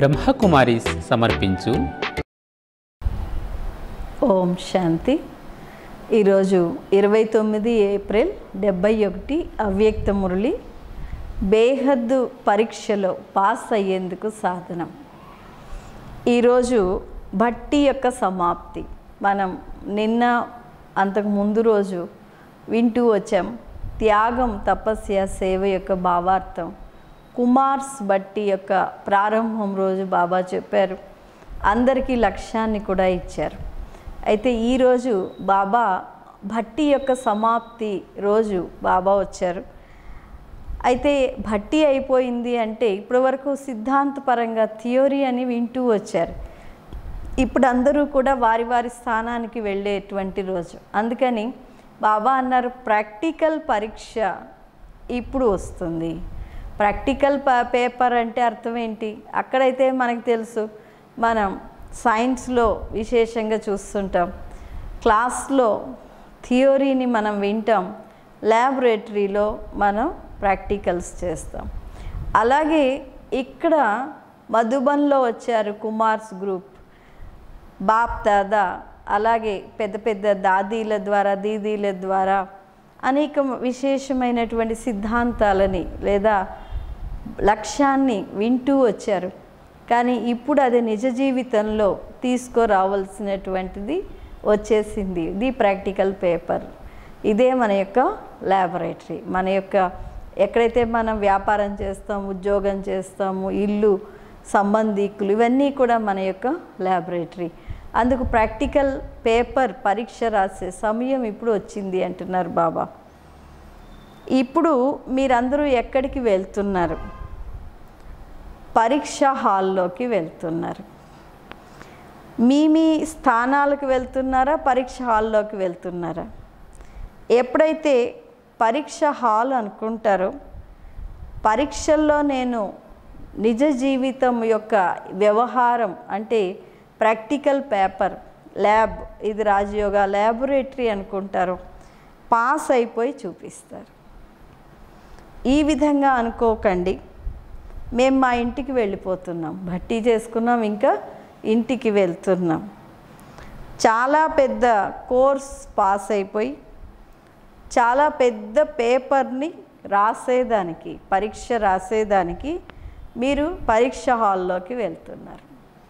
బ్రహ్మకుమారీస్ సమర్పించు ఓం శాంతి. ఈరోజు 29 ఏప్రిల్ 71 అవ్యక్త మురళి. బేహద్దు పరీక్షలో పాస్ అయ్యేందుకు సాధనం. ఈరోజు భట్టి యొక్క సమాప్తి. మనం నిన్న అంతకు ముందు రోజు వింటూ వచ్చాం. త్యాగం, తపస్య, సేవ యొక్క భావార్థం. కుమార్స్ భట్టి యొక్క ప్రారంభం రోజు బాబా చెప్పారు. అందరికీ లక్ష్యాన్ని కూడా ఇచ్చారు. అయితే ఈరోజు బాబా భట్టి యొక్క సమాప్తి రోజు బాబా వచ్చారు. అయితే భట్టి అయిపోయింది అంటే ఇప్పటివరకు సిద్ధాంతపరంగా థియోరీ అని వింటూ వచ్చారు. ఇప్పుడు అందరూ కూడా వారి వారి స్థానానికి వెళ్ళేటువంటి రోజు. అందుకని బాబా అన్నారు, ప్రాక్టికల్ పరీక్ష ఇప్పుడు వస్తుంది. ప్రాక్టికల్ పేపర్ అంటే అర్థం ఏంటి? అక్కడైతే మనకు తెలుసు, మనం సైన్స్లో విశేషంగా చూస్తుంటాం, క్లాస్లో థియోరీని మనం వింటాం, ల్యాబొరేటరీలో మనం ప్రాక్టికల్స్ చేస్తాం. అలాగే ఇక్కడ మధుబన్లో వచ్చారు కుమార్స్ గ్రూప్, బాప్ దాదా, అలాగే పెద్ద పెద్ద దాదీల ద్వారా, దీదీల ద్వారా అనేక విశేషమైనటువంటి సిద్ధాంతాలని లేదా లక్ష్యాన్ని వింటూ వచ్చారు. కానీ ఇప్పుడు అది నిజ జీవితంలో తీసుకురావాల్సినటువంటిది వచ్చేసింది. ఇది ప్రాక్టికల్ పేపర్. ఇదే మన యొక్క ల్యాబొరేటరీ. మన యొక్క ఎక్కడైతే మనం వ్యాపారం చేస్తాం, ఉద్యోగం చేస్తాము, ఇల్లు, సంబంధికులు, ఇవన్నీ కూడా మన యొక్క ల్యాబొరేటరీ. అందుకు ప్రాక్టికల్ పేపర్ పరీక్ష రాసే సమయం ఇప్పుడు వచ్చింది అంటున్నారు బాబా. ఇప్పుడు మీరందరూ ఎక్కడికి వెళ్తున్నారు? పరీక్ష హాల్లోకి వెళ్తున్నారు. మీ స్థానాలకు వెళ్తున్నారా, పరీక్ష హాల్లోకి వెళ్తున్నారా? ఎప్పుడైతే పరీక్ష హాల్ అనుకుంటారో, పరీక్షల్లో నేను నిజ జీవితం యొక్క వ్యవహారం అంటే ప్రాక్టికల్ పేపర్, ల్యాబ్, ఇది రాజయోగ ల్యాబొరేటరీ అనుకుంటారు, పాస్ అయిపోయి చూపిస్తారు. ఈ విధంగా అనుకోకండి, మేము మా ఇంటికి వెళ్ళిపోతున్నాం, భట్టి చేసుకున్నాం, ఇంకా ఇంటికి వెళ్తున్నాం. చాలా పెద్ద కోర్స్ పాస్ అయిపోయి చాలా పెద్ద పేపర్ని రాసేదానికి, పరీక్ష రాసేదానికి మీరు పరీక్ష హాల్లోకి వెళ్తున్నారు.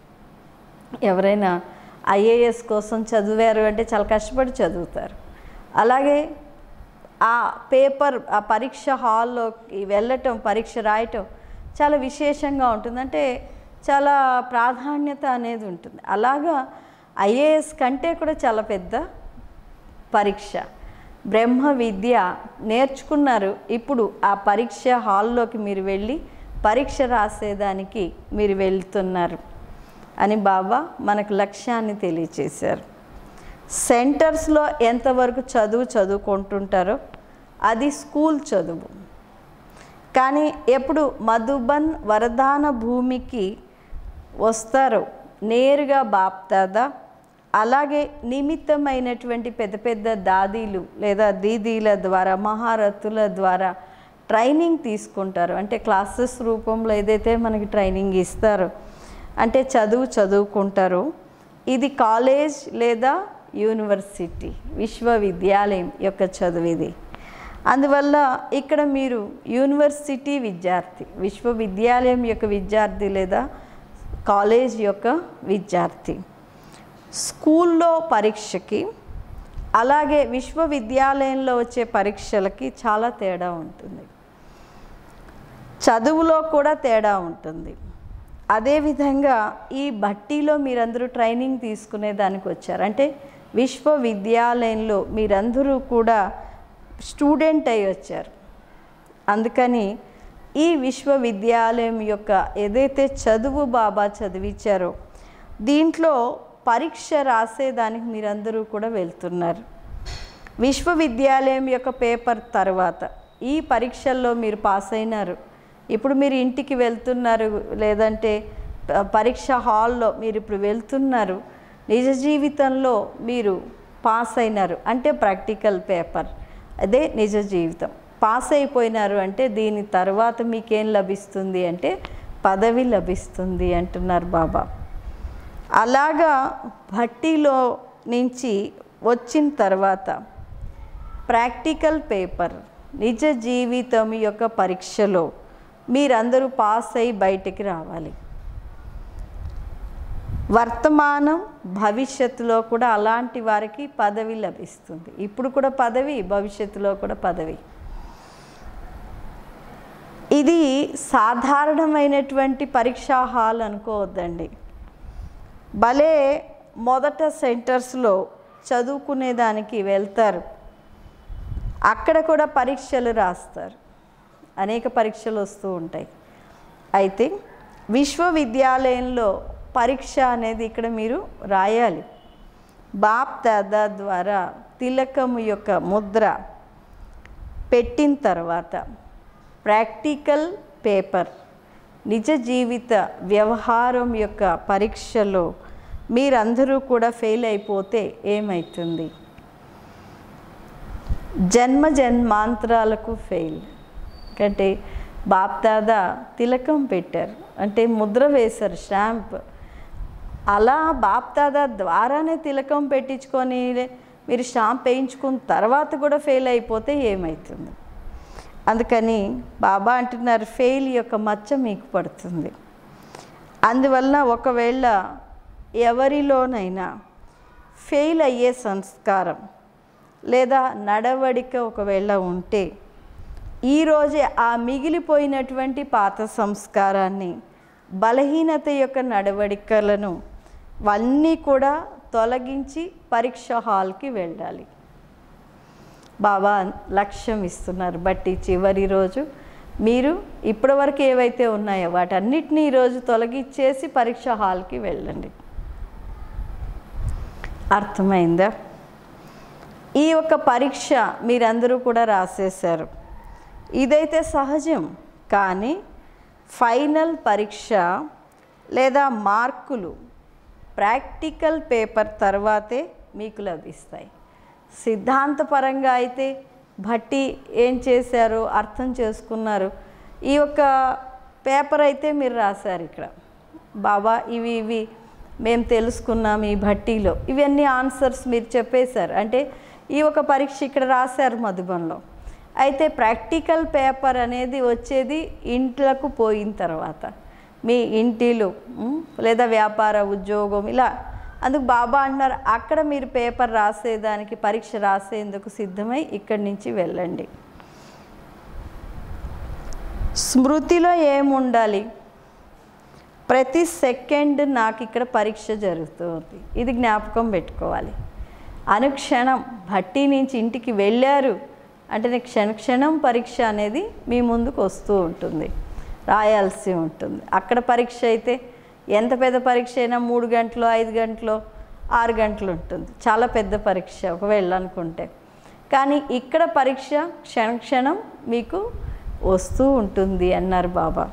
ఎవరైనా ఐఏఎస్ కోసం చదివారు అంటే చాలా కష్టపడి చదువుతారు. అలాగే ఆ పేపర్, ఆ పరీక్ష హాల్లోకి వెళ్ళటం, పరీక్ష రాయటం చాలా విశేషంగా ఉంటుంది. అంటే చాలా ప్రాధాన్యత అనేది ఉంటుంది. అలాగా ఐఏఎస్ కంటే కూడా చాలా పెద్ద పరీక్ష. బ్రహ్మ విద్య నేర్చుకున్నారు, ఇప్పుడు ఆ పరీక్ష హాల్లోకి మీరు వెళ్ళి పరీక్ష రాసేదానికి మీరు వెళ్తున్నారు అని బాబా మనకు లక్ష్యాన్ని తెలియచేశారు. సెంటర్స్లో ఎంతవరకు చదువుకుంటుంటారో అది స్కూల్ చదువు. కానీ ఎప్పుడు మధుబన్ వరదాన భూమికి వస్తారో నేరుగా బాప్ దాదా, అలాగే నిమిత్తమైనటువంటి పెద్ద పెద్ద దాదీలు లేదా దీదీల ద్వారా, మహారథుల ద్వారా ట్రైనింగ్ తీసుకుంటారు. అంటే క్లాసెస్ రూపంలో ఏదైతే మనకి ట్రైనింగ్ ఇస్తారో, అంటే చదువుకుంటారు. ఇది కాలేజ్ లేదా యూనివర్సిటీ, విశ్వవిద్యాలయం యొక్క చదువు ఇది. అందువల్ల ఇక్కడ మీరు యూనివర్సిటీ విద్యార్థి, విశ్వవిద్యాలయం యొక్క విద్యార్థి లేదా కాలేజ్ యొక్క విద్యార్థి. స్కూల్లో పరీక్షకి అలాగే విశ్వవిద్యాలయంలో వచ్చే పరీక్షలకి చాలా తేడా ఉంటుంది. చదువులో కూడా తేడా ఉంటుంది. అదేవిధంగా ఈ భట్టీలో మీరందరూ ట్రైనింగ్ తీసుకునే దానికి వచ్చారు. అంటే విశ్వవిద్యాలయంలో మీరందరూ కూడా స్టూడెంట్ అయి వచ్చారు. అందుకని ఈ విశ్వవిద్యాలయం యొక్క ఏదైతే చదువు బాబా చదివించారో దీంట్లో పరీక్ష రాసేదానికి మీరందరూ కూడా వెళ్తున్నారు. విశ్వవిద్యాలయం యొక్క పేపర్ తర్వాత ఈ పరీక్షల్లో మీరు పాస్ అయినారు. ఇప్పుడు మీరు ఇంటికి వెళ్తున్నారు, లేదంటే పరీక్ష హాల్లో మీరు ఇప్పుడు వెళ్తున్నారు. నిజ జీవితంలో మీరు పాస్ అయినారు అంటే ప్రాక్టికల్ పేపర్, అదే నిజ జీవితం. పాస్ అయిపోయినారు అంటే దీని తర్వాత మీకేం లభిస్తుంది అంటే పదవి లభిస్తుంది అంటున్నారు బాబా. అలాగా భట్టీలో నుంచి వచ్చిన తర్వాత ప్రాక్టికల్ పేపర్, నిజ జీవితం యొక్క పరీక్షలో మీరందరూ పాస్ అయ్యి బయటికి రావాలి. వర్తమానం భవిష్యత్తులో కూడా అలాంటి వారికి పదవి లభిస్తుంది. ఇప్పుడు కూడా పదవి, భవిష్యత్తులో కూడా పదవి. ఇది సాధారణమైనటువంటి పరీక్షా హాల్ అనుకోవద్దండి. భలే మొదట సెంటర్స్లో చదువుకునేదానికి వెళ్తారు, అక్కడ కూడా పరీక్షలు రాస్తారు, అనేక పరీక్షలు వస్తూ ఉంటాయి. అయితే విశ్వవిద్యాలయంలో పరీక్ష అనేది ఇక్కడ మీరు రాయాలి. బాప్ దాదా ద్వారా తిలకము యొక్క ముద్ర పెట్టిన తర్వాత ప్రాక్టికల్ పేపర్, నిజ జీవిత వ్యవహారం యొక్క పరీక్షలో మీరందరూ కూడా ఫెయిల్ అయిపోతే ఏమవుతుంది? జన్మ జన్మాంతరాలకు ఫెయిల్. అంటే బాప్ దాదా తిలకం పెట్టారు, అంటే ముద్ర వేశారు, స్టాంప్. అలా బాప్ దాదా ద్వారానే తిలకం పెట్టించుకొని మీరు స్టాంప్ వేయించుకున్న తర్వాత కూడా ఫెయిల్ అయిపోతే ఏమవుతుంది? అందుకని బాబా అంటున్నారు, ఫెయిల్ యొక్క మచ్చ మీకు పడుతుంది. అందువలన ఒకవేళ ఎవరిలోనైనా ఫెయిల్ అయ్యే సంస్కారం లేదా నడవడిక ఒకవేళ ఉంటే ఈరోజే ఆ మిగిలిపోయినటువంటి పాత సంస్కారాన్ని, బలహీనత యొక్క నడవడికలను అన్నీ కూడా తొలగించి పరీక్ష హాల్కి వెళ్ళాలి. బాబా లక్ష్యం ఇస్తున్నారు. బట్టి చివరి రోజు మీరు ఇప్పటివరకు ఏవైతే ఉన్నాయో వాటన్నిటినీ ఈరోజు తొలగించేసి పరీక్ష హాల్కి వెళ్ళండి. అర్థమైందా? ఈ యొక్క పరీక్ష మీరందరూ కూడా రాసేశారు. ఇదైతే సహజం, కానీ ఫైనల్ పరీక్ష లేదా మార్కులు ప్రాక్టికల్ పేపర్ తర్వాతే మీకు లభిస్తాయి. సిద్ధాంతపరంగా అయితే భట్టి ఏం చేశారో అర్థం చేసుకున్నారు. ఈ యొక్క పేపర్ అయితే మీరు రాశారు. ఇక్కడ బాబా ఇవి మేము తెలుసుకున్నాం ఈ భట్టీలో, ఇవన్నీ ఆన్సర్స్ మీరు చెప్పేశారు. అంటే ఈ ఒక పరీక్ష ఇక్కడ రాశారు మధుబన్లో. అయితే ప్రాక్టికల్ పేపర్ అనేది వచ్చేది ఇంట్లకు పోయిన తర్వాత, మీ ఇంటిలో లేదా వ్యాపార ఉద్యోగం ఇలా. అందుకు బాబా అంటున్నారు, అక్కడ మీరు పేపర్ రాసేదానికి, పరీక్ష రాసేందుకు సిద్ధమై ఇక్కడి నుంచి వెళ్ళండి. స్మృతిలో ఏముండాలి? ప్రతి సెకండ్ నాకు ఇక్కడ పరీక్ష జరుగుతుంది, ఇది జ్ఞాపకం పెట్టుకోవాలి. అనుక్షణం భట్టి నుంచి ఇంటికి వెళ్ళారు అంటే క్షణక్షణం పరీక్ష అనేది మీ ముందుకు వస్తూ ఉంటుంది, రాయాల్సి ఉంటుంది. అక్కడ పరీక్ష అయితే ఎంత పెద్ద పరీక్ష అయినా 3 గంటలు, 5 గంటలు, 6 గంటలు ఉంటుంది, చాలా పెద్ద పరీక్ష ఒకవేళ అనుకుంటే. కానీ ఇక్కడ పరీక్ష క్షణక్షణం మీకు వస్తూ ఉంటుంది అన్నారు బాబా.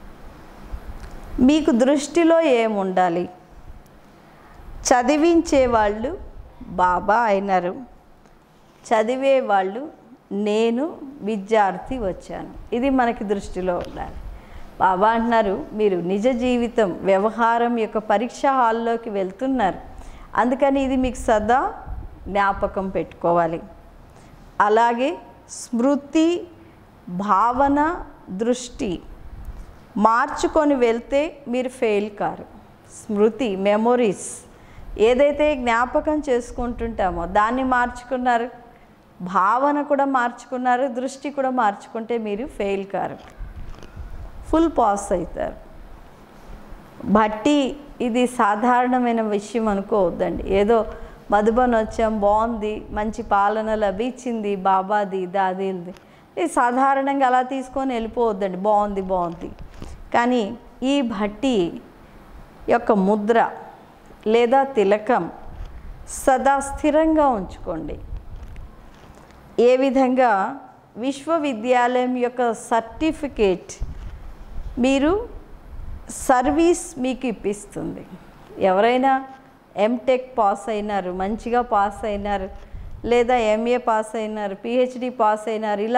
మీకు దృష్టిలో ఏముండాలి? చదివించేవాళ్ళు బాబా అయినారు, చదివేవాళ్ళు నేను విద్యార్థి వచ్చాను, ఇది మనకి దృష్టిలో ఉండాలి. బాబా అంటున్నారు, మీరు నిజ జీవితం వ్యవహారం యొక్క పరీక్ష హాల్లోకి వెళ్తున్నారు, అందుకని ఇది మీకు సదా జ్ఞాపకం పెట్టుకోవాలి. అలాగే స్మృతి, భావన, దృష్టి మార్చుకొని వెళ్తే మీరు ఫెయిల్ కారు. స్మృతి, మెమొరీస్ ఏదైతే జ్ఞాపకం చేసుకుంటుంటామో దాన్ని మార్చుకున్నారు, భావన కూడా మార్చుకున్నారు, దృష్టి కూడా మార్చుకుంటే మీరు ఫెయిల్ కారు, ఫుల్ పాస్ అవుతారు. భట్టి ఇది సాధారణమైన విషయం అనుకోవద్దండి. ఏదో మధుబన్ వచ్చాం, బాగుంది, మంచి పాలన లభించింది బాబాది దాదీలది, ఇది సాధారణంగా అలా తీసుకొని వెళ్ళిపోవద్దండి. బాగుంది. కానీ ఈ భట్టి యొక్క ముద్ర లేదా తిలకం సదా స్థిరంగా ఉంచుకోండి. ఏ విధంగా విశ్వవిద్యాలయం యొక్క సర్టిఫికేట్ మీరు సర్వీస్ మీకు ఇప్పిస్తుంది. ఎవరైనా ఎంటెక్ పాస్ అయినారు, మంచిగా పాస్ అయినారు, లేదా ఎంఏ పాస్ అయినారు, పిహెచ్డి పాస్ అయినారు, ఇలా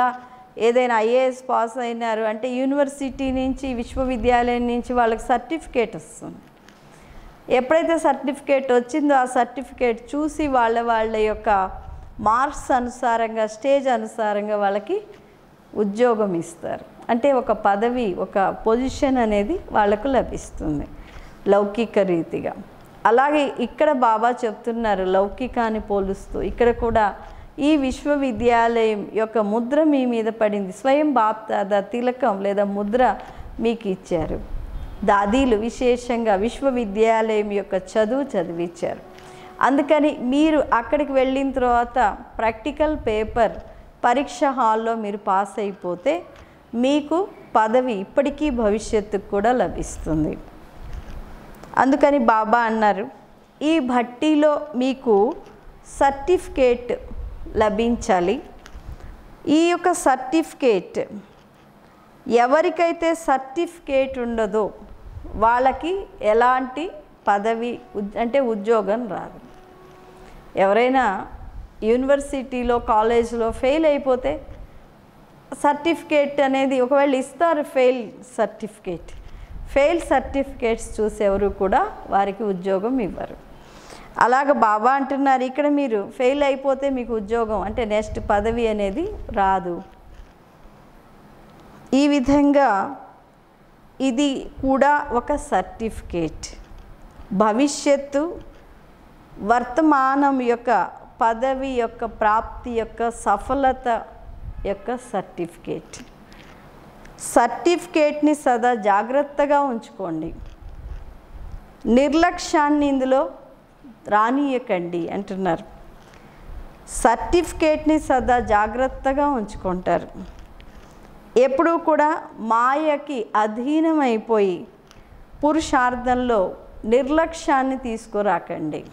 ఏదైనా ఐఏఎస్ పాస్ అయినారు అంటే యూనివర్సిటీ నుంచి విశ్వవిద్యాలయం నుంచి వాళ్ళకి సర్టిఫికేట్ వస్తుంది. ఎప్పుడైతే సర్టిఫికేట్ వచ్చిందో ఆ సర్టిఫికేట్ చూసి వాళ్ళ యొక్క మార్క్స్ అనుసారంగా స్టేజ్ అనుసారంగా వాళ్ళకి ఉద్యోగం ఇస్తారు. అంటే ఒక పదవి, ఒక పొజిషన్ అనేది వాళ్ళకు లభిస్తుంది లౌకిక రీతిగా. అలాగే ఇక్కడ బాబా చెప్తున్నారు లౌకికాన్ని పోలుస్తూ, ఇక్కడ కూడా ఈ విశ్వవిద్యాలయం యొక్క ముద్ర మీ మీద పడింది. స్వయం బాప్దాదా తిలకం లేదా ముద్ర మీకు ఇచ్చారు. దాదీలు విశేషంగా విశ్వవిద్యాలయం యొక్క చదువు చదివించారు. అందుకని మీరు అక్కడికి వెళ్ళిన తర్వాత ప్రాక్టికల్ పేపర్ పరీక్ష హాల్లో మీరు పాస్ అయిపోతే మీకు పదవి ఇప్పటికీ భవిష్యత్తుకు కూడా లభిస్తుంది. అందుకని బాబా అన్నారు ఈ భట్టీలో మీకు సర్టిఫికేట్ లభించాలి. ఈ యొక్క సర్టిఫికేట్ ఎవరికైతే సర్టిఫికేట్ ఉండదో వాళ్ళకి ఎలాంటి పదవి అంటే ఉద్యోగం రాదు. ఎవరైనా యూనివర్సిటీలో కాలేజ్లో ఫెయిల్ అయిపోతే సర్టిఫికేట్ అనేది ఒకవేళ ఇస్తారు, ఫెయిల్ సర్టిఫికేట్స్ చూసి ఎవరు కూడా వారికి ఉద్యోగం ఇవ్వరు. అలాగ బాబా అంటున్నారు ఇక్కడ మీరు ఫెయిల్ అయిపోతే మీకు ఉద్యోగం అంటే నెక్స్ట్ పదవి అనేది రాదు. ఈ విధంగా ఇది కూడా ఒక సర్టిఫికేట్, భవిష్యత్తు వర్తమానం యొక్క పదవి యొక్క ప్రాప్తి యొక్క సఫలత యొక్క సర్టిఫికేట్. సర్టిఫికేట్ని సదా జాగ్రత్తగా ఉంచుకోండి, నిర్లక్ష్యాన్ని ఇందులో రానియకండి అంటున్నారు. సర్టిఫికేట్ని సదా జాగ్రత్తగా ఉంచుకుంటారు. ఎప్పుడూ కూడా మాయకి అధీనమైపోయి పురుషార్థంలో నిర్లక్ష్యాన్ని తీసుకురాకండి.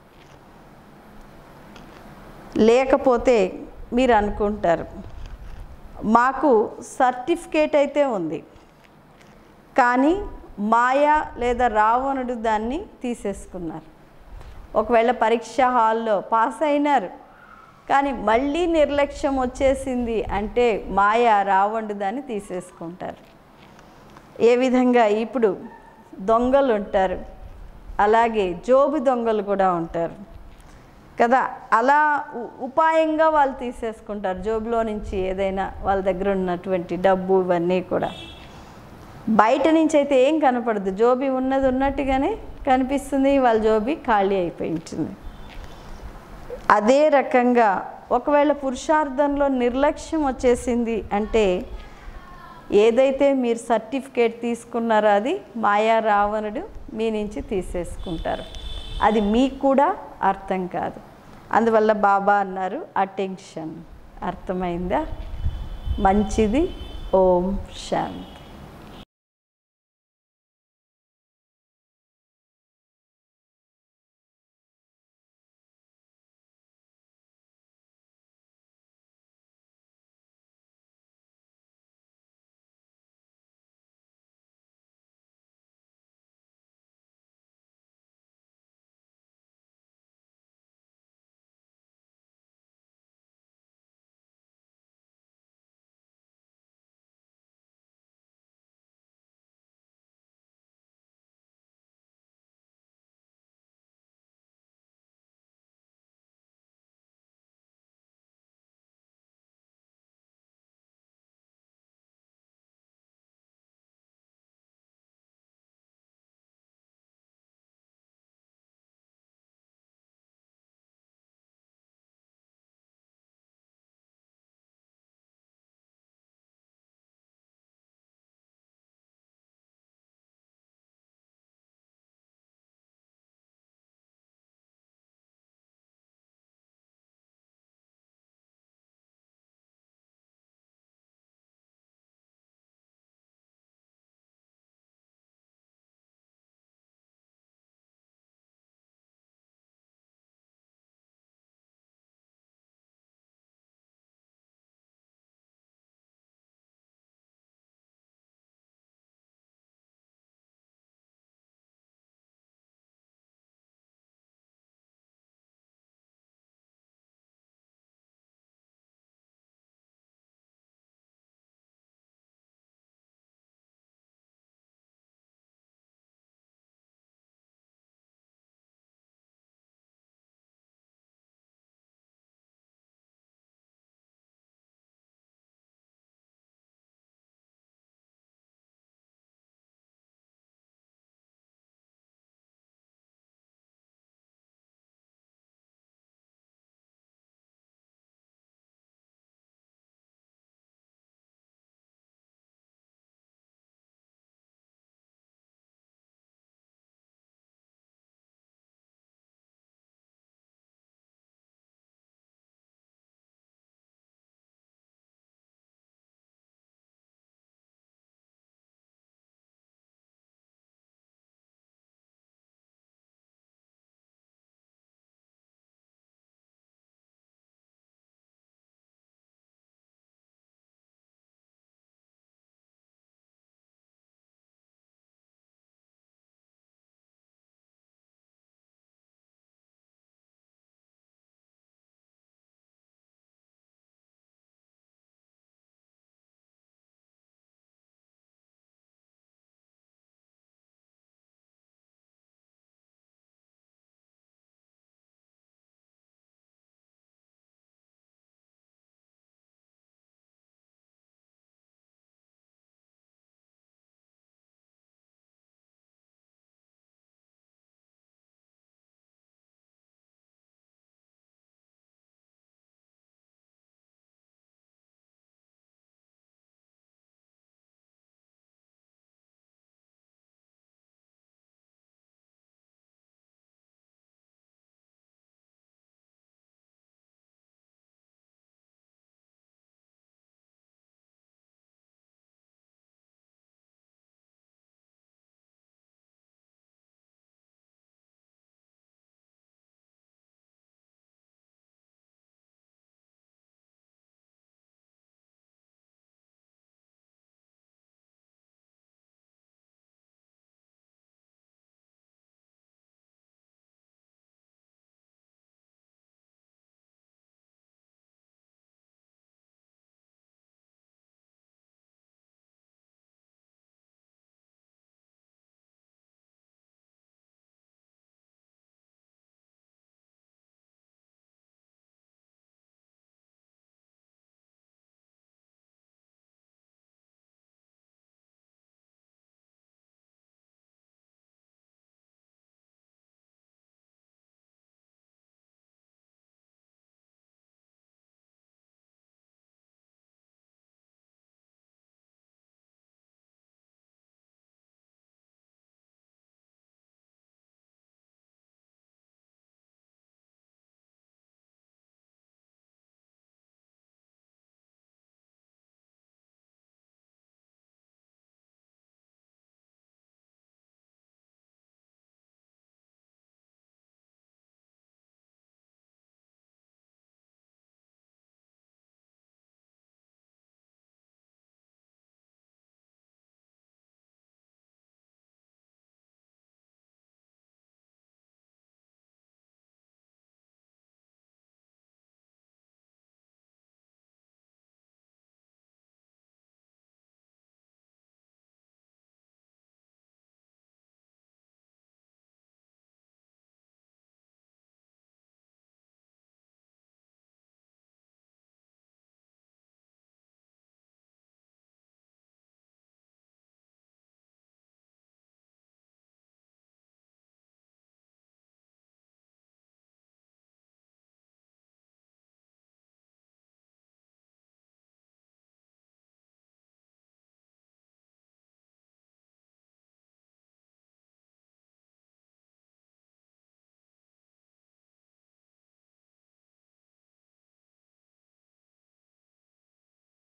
లేకపోతే మీరు అనుకుంటారు మాకు సర్టిఫికేట్ అయితే ఉంది కానీ మాయా లేదా రావణుడు దాన్ని తీసేసుకున్నారు. ఒకవేళ పరీక్ష హాల్లో పాస్ అయినారు కానీ మళ్ళీ నిర్లక్ష్యం వచ్చేసింది అంటే మాయా రావణుడు దాన్ని తీసేసుకుంటారు. ఏ విధంగా ఇప్పుడు దొంగలు ఉంటారు, అలాగే జోబు దొంగలు కూడా ఉంటారు కదా. అలా ఉపాయంగా వాళ్ళు తీసేసుకుంటారు జోబులో నుంచి ఏదైనా వాళ్ళ దగ్గర ఉన్నటువంటి డబ్బు ఇవన్నీ కూడా. బయట నుంచి అయితే ఏం కనపడదు, జోబి ఉన్నది ఉన్నట్టుగానే కనిపిస్తుంది, వాళ్ళ జోబి ఖాళీ అయిపోయి ఉంటుంది. అదే రకంగా ఒకవేళ పురుషార్థంలో నిర్లక్ష్యం వచ్చేసింది అంటే ఏదైతే మీరు సర్టిఫికేట్ తీసుకున్నారో అది మాయా రావణుడు మీ నుంచి తీసేసుకుంటారు. అది మీకు కూడా అర్థం కాదు. అందువల్ల బాబా అన్నారు అటెన్షన్. అర్థమైందా? మంచిది. ఓం శాంతి.